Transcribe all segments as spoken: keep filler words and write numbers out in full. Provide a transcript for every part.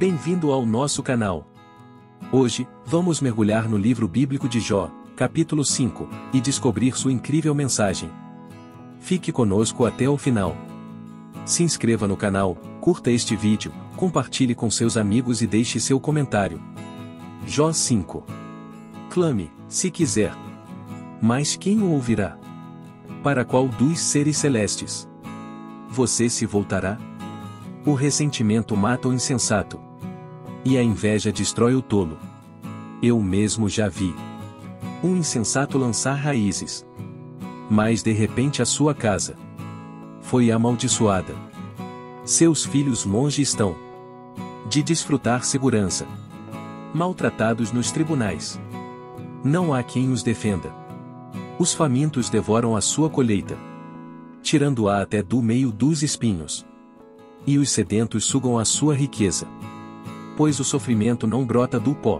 Bem-vindo ao nosso canal. Hoje, vamos mergulhar no livro bíblico de Jó, capítulo cinco, e descobrir sua incrível mensagem. Fique conosco até o final. Se inscreva no canal, curta este vídeo, compartilhe com seus amigos e deixe seu comentário. Jó cinco. Clame, se quiser. Mas quem o ouvirá? Para qual dos seres celestes você se voltará? O ressentimento mata o insensato, e a inveja destrói o tolo. Eu mesmo já vi um insensato lançar raízes, mas de repente a sua casa foi amaldiçoada. Seus filhos longe estão de desfrutar segurança, maltratados nos tribunais. Não há quem os defenda. Os famintos devoram a sua colheita, tirando-a até do meio dos espinhos. E os sedentos sugam a sua riqueza. Pois o sofrimento não brota do pó,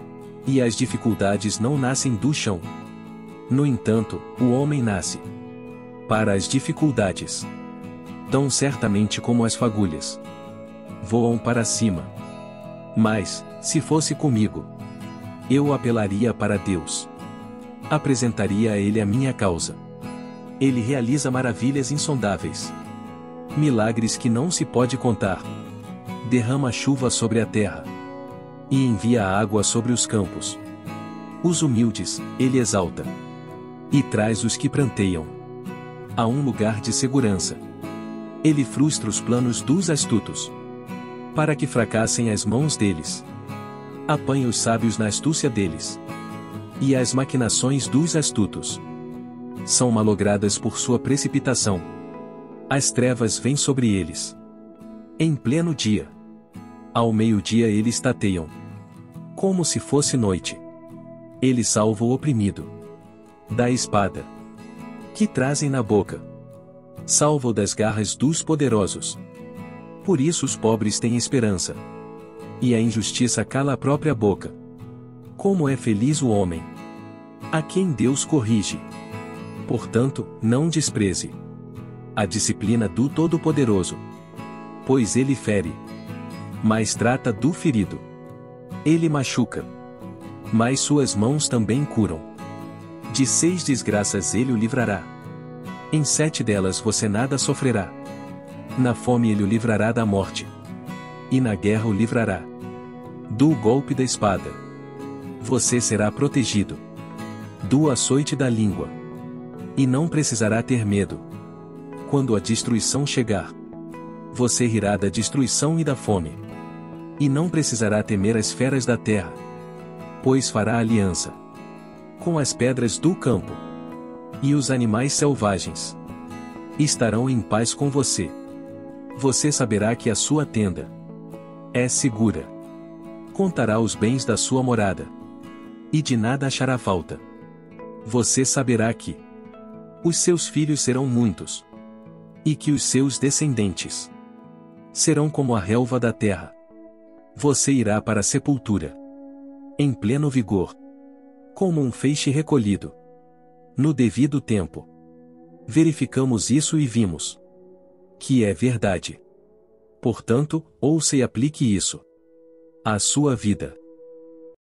e as dificuldades não nascem do chão. No entanto, o homem nasce para as dificuldades. Tão certamente como as fagulhas voam para cima. Mas, se fosse comigo, eu apelaria para Deus. Apresentaria a Ele a minha causa. Ele realiza maravilhas insondáveis, milagres que não se pode contar. Derrama chuva sobre a terra, e envia água sobre os campos. Os humildes, Ele exalta, e traz os que pranteiam a um lugar de segurança. Ele frustra os planos dos astutos, para que fracassem as mãos deles. Apanha os sábios na astúcia deles, e as maquinações dos astutos são malogradas por sua precipitação. As trevas vêm sobre eles em pleno dia. Ao meio-dia eles tateiam, como se fosse noite. Ele salva o oprimido da espada que trazem na boca. Salva-o das garras dos poderosos. Por isso os pobres têm esperança, e a injustiça cala a própria boca. Como é feliz o homem a quem Deus corrige. Portanto, não despreze a disciplina do Todo-Poderoso, pois ele fere, mas trata do ferido. Ele machuca, mas suas mãos também curam. De seis desgraças ele o livrará. Em sete delas você nada sofrerá. Na fome ele o livrará da morte, e na guerra o livrará do golpe da espada. Você será protegido do açoite da língua, e não precisará ter medo. Quando a destruição chegar, você rirá da destruição e da fome, e não precisará temer as feras da terra, pois fará aliança com as pedras do campo, e os animais selvagens estarão em paz com você. Você saberá que a sua tenda é segura. Contará os bens da sua morada, e de nada achará falta. Você saberá que os seus filhos serão muitos, e que os seus descendentes serão como a relva da terra. Você irá para a sepultura em pleno vigor, como um feixe recolhido no devido tempo. Verificamos isso e vimos que é verdade. Portanto, ouça e aplique isso à sua vida.